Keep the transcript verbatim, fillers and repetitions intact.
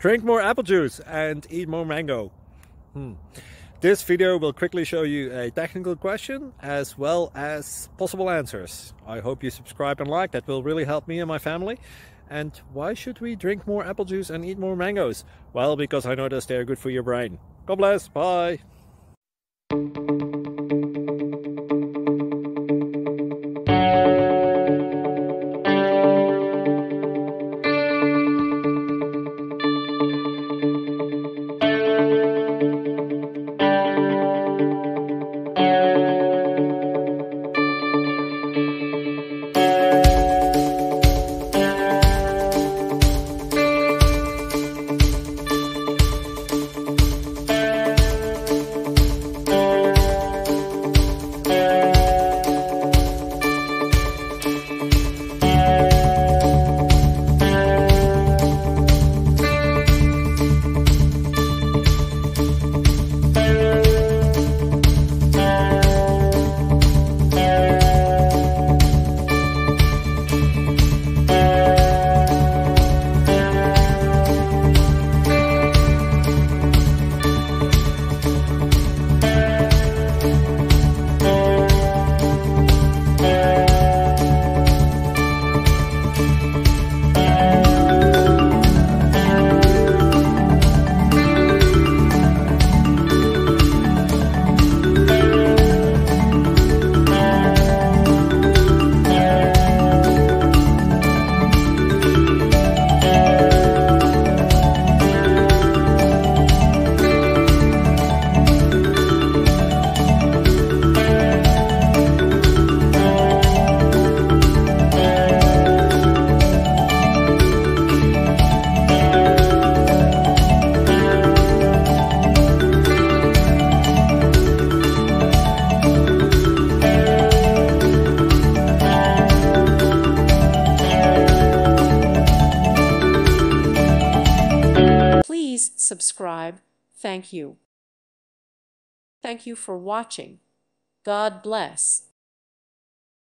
Drink more apple juice and eat more mango. Hmm. This video will quickly show you a technical question as well as possible answers. I hope you subscribe and like, that will really help me and my family. And why should we drink more apple juice and eat more mangoes? Well, because I noticed they're good for your brain. God bless, bye! Please subscribe. Thank you. Thank you for watching. God bless.